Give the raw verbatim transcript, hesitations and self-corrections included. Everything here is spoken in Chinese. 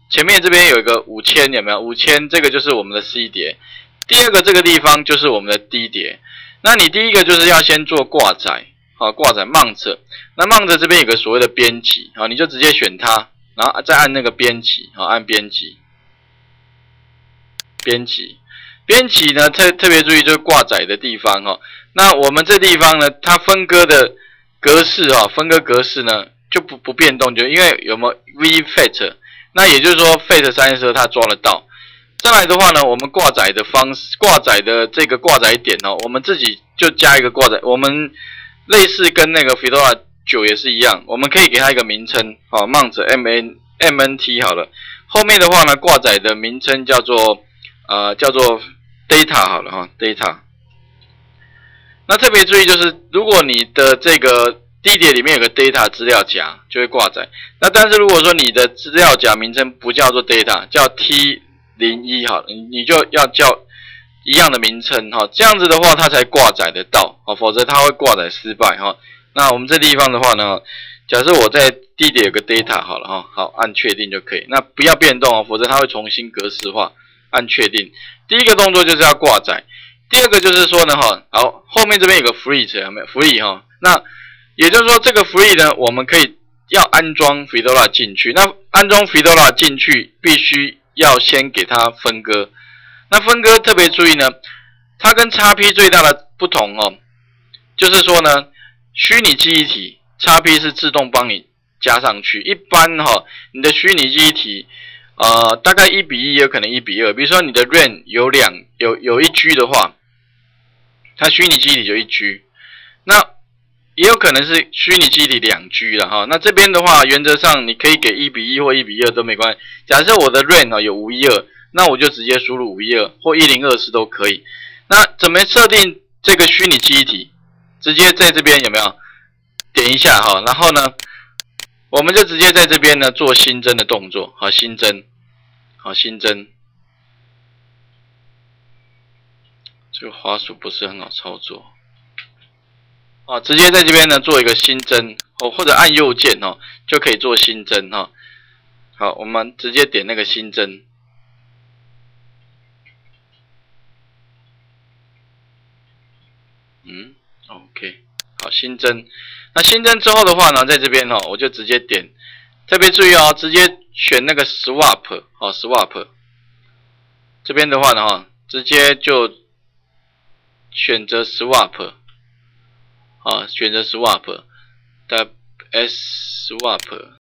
前面这边有一个五千，有没有？五千这个就是我们的 C 碟，第二个这个地方就是我们的 D 碟。那你第一个就是要先做挂载，好，挂载 mount。那 mount 这边有个所谓的编辑，好，你就直接选它，然后再按那个编辑，好，按编辑，编辑，编辑呢特特别注意就是挂载的地方哈。那我们这地方呢，它分割的格式哈，分割格式呢就不不变动，就因为有没有 vfet。那也就是说 ，F A T 三十二它抓得到。再来的话呢，我们挂载的方式，挂载的这个挂载点哦，我们自己就加一个挂载。我们类似跟那个 Fedora 九也是一样，我们可以给它一个名称，好 ，mount M N M N T 好了。后面的话呢，挂载的名称叫做呃叫做 data 好了哈 ，data。那特别注意就是，如果你的这个D 碟里面有个 data 资料夹，就会挂载。那但是如果说你的资料夹名称不叫做 data， 叫 T 零一 好了，你就要叫一样的名称哈，这样子的话它才挂载得到哦，否则它会挂载失败哈。那我们这地方的话呢，假设我在 D 碟有个 data 好了哈，好按确定就可以。那不要变动哦，否则它会重新格式化。按确定，第一个动作就是要挂载，第二个就是说呢哈，好后面这边有个 free 有没有 free 哈？那也就是说，这个 free 呢，我们可以要安装 Fedora 进去。那安装 Fedora 进去，必须要先给它分割。那分割特别注意呢，它跟 X P 最大的不同哦，就是说呢，虚拟记忆体 X P 是自动帮你加上去。一般哈、哦，你的虚拟记忆体，呃，大概一比一，也有可能一比二。比如说你的 RAM 有两有有一 G 的话，它虚拟记忆体就一 G。那也有可能是虚拟记忆体两 G 了哈，那这边的话，原则上你可以给一比一或一比二都没关系。假设我的 RAM 有五一二，那我就直接输入五一二或一零二四都可以。那怎么设定这个虚拟记忆体？直接在这边有没有点一下哈？然后呢，我们就直接在这边呢做新增的动作，好新增，好新增。这个滑鼠不是很好操作。哦，直接在这边呢做一个新增哦，或者按右键哦，就可以做新增哈、哦。好，我们直接点那个新增。嗯 ，OK， 好，新增。那新增之后的话呢，在这边哦，我就直接点，特别注意哦，直接选那个 swap 哦 ，swap。这边的话呢哈，直接就选择 swap。啊，选择 swap， 的 s swap。